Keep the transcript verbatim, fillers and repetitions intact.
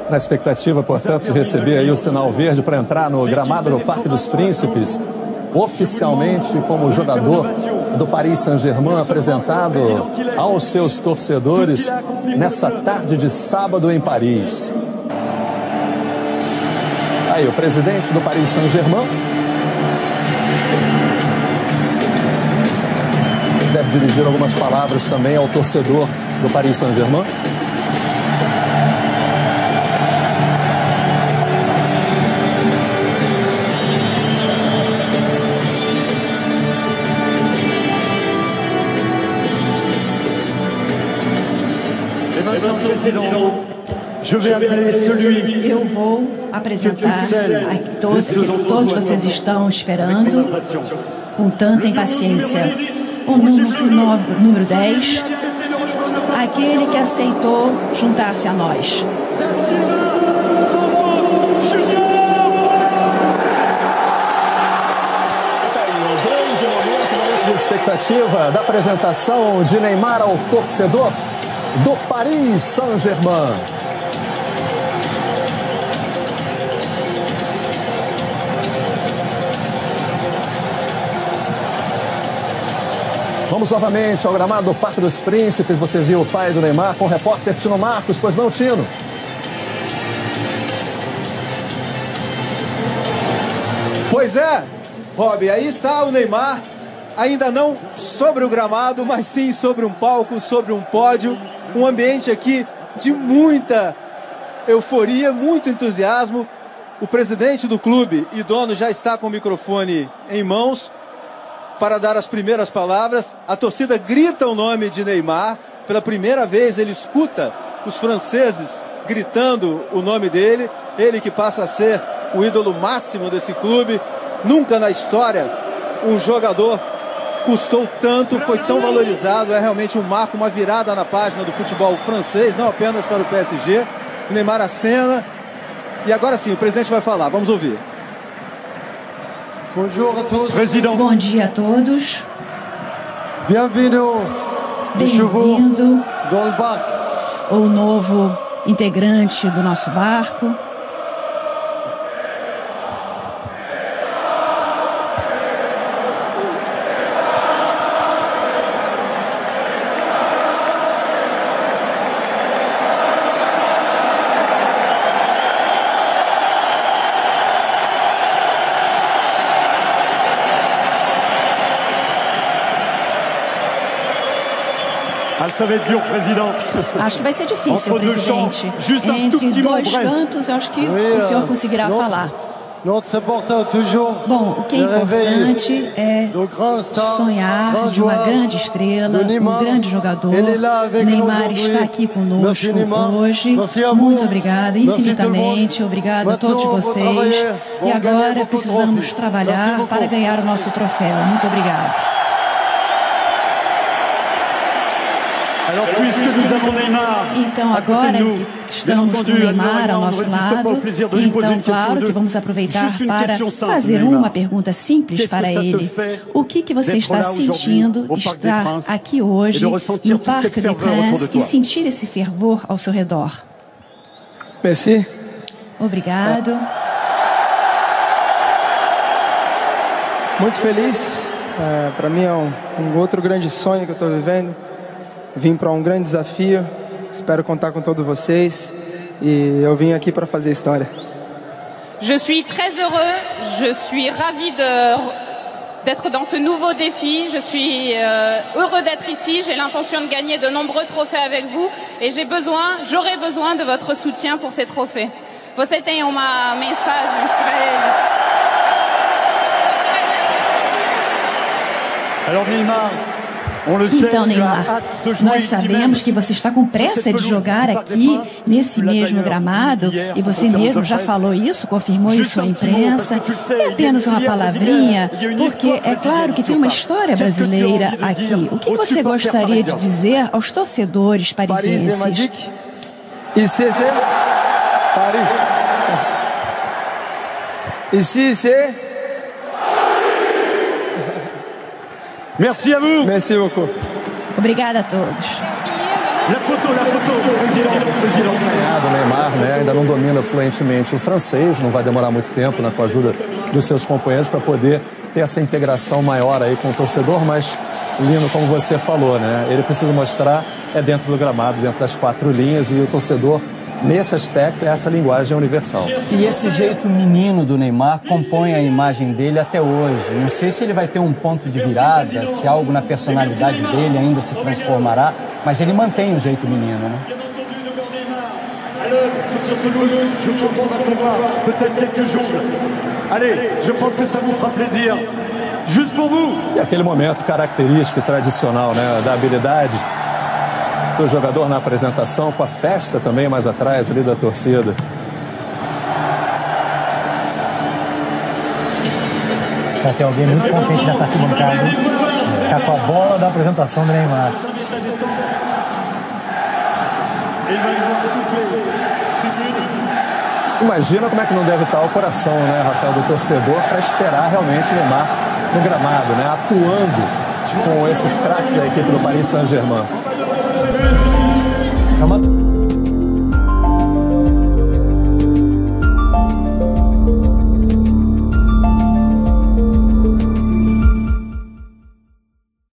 Na expectativa, portanto, de receber aí o sinal verde para entrar no gramado do Parque dos Príncipes, oficialmente como jogador do Paris Saint-Germain, apresentado aos seus torcedores nessa tarde de sábado em Paris. Aí, o presidente do Paris Saint-Germain deve dirigir algumas palavras também ao torcedor do Paris Saint-Germain. Eu vou apresentar a todos que todos vocês estão esperando com tanta impaciência. O número, número dez, aquele que aceitou juntar-se a nós. Um grande momento, momento de expectativa da apresentação de Neymar ao torcedor do Paris Saint-Germain. Vamos novamente ao gramado do Parque dos Príncipes. Você viu o pai do Neymar com o repórter Tino Marcos. Pois não, Tino? Pois é, Rob, aí está o Neymar, ainda não sobre o gramado, mas sim sobre um palco, sobre um pódio. Um ambiente aqui de muita euforia, muito entusiasmo. O presidente do clube e dono já está com o microfone em mãos para dar as primeiras palavras. A torcida grita o nome de Neymar. Pela primeira vez ele escuta os franceses gritando o nome dele. Ele que passa a ser o ídolo máximo desse clube. Nunca na história um jogador custou tanto, foi tão valorizado. É realmente um marco, uma virada na página do futebol francês, não apenas para o P S G. O Neymar acena. E agora sim, o presidente vai falar. Vamos ouvir. Bom dia a todos. Bem-vindo o novo integrante do nosso barco. Acho que vai ser difícil, presidente. Entre dois cantos, eu acho que o senhor conseguirá falar. Bom, o que é importante é sonhar de uma grande estrela, um grande jogador. Neymar está aqui conosco hoje. Muito obrigada, infinitamente. Obrigado a todos vocês. E agora precisamos trabalhar para ganhar o nosso troféu. Muito obrigado. Então, agora que estamos com o Neymar ao nosso lado, então, claro que vamos aproveitar para fazer uma pergunta simples para ele. O que, que você está sentindo estar aqui hoje no Parque des Princes e sentir esse fervor ao seu redor? Merci. Obrigado. Muito feliz. É, para mim é um, um outro grande sonho que eu estou vivendo. Vim para um grande desafio, espero contar com todos vocês e eu vim aqui para fazer história. Je suis très heureux, je suis ravi de d'être dans ce nouveau défi. Je suis euh, heureux d'être ici. J'ai l'intention de gagner de nombreux trophées avec vous et j'ai besoin, j'aurai besoin de votre soutien pour ces trophées. Você tem uma mensagem para eles? Alors Neymar. Então, Neymar, nós sabemos que você está com pressa de jogar aqui nesse mesmo gramado e você mesmo já falou isso, confirmou isso à imprensa. É apenas uma palavrinha, porque é claro que tem uma história brasileira aqui. O que você gostaria de dizer aos torcedores parisienses? Ici c'est Paris. Ici c'est Merci à vous. Merci beaucoup. Obrigada a todos. O Neymar, né, ainda não domina fluentemente o francês, não vai demorar muito tempo, né, com a ajuda dos seus companheiros para poder ter essa integração maior aí com o torcedor, mas Lino, como você falou, né, ele precisa mostrar é dentro do gramado, dentro das quatro linhas, e o torcedor, nesse aspecto, essa linguagem é universal. E esse jeito menino do Neymar compõe a imagem dele até hoje. Não sei se ele vai ter um ponto de virada, se algo na personalidade dele ainda se transformará, mas ele mantém o jeito menino, né? E aquele momento característico, tradicional, né, da habilidade do jogador na apresentação, com a festa também mais atrás ali da torcida. Vai ter alguém muito contente nessa arquibancada, tá com a bola da apresentação do Neymar. Imagina como é que não deve estar o coração, né, Rafael, do torcedor, para esperar realmente o Neymar no gramado, né, atuando com esses craques da equipe do Paris Saint-Germain. É uma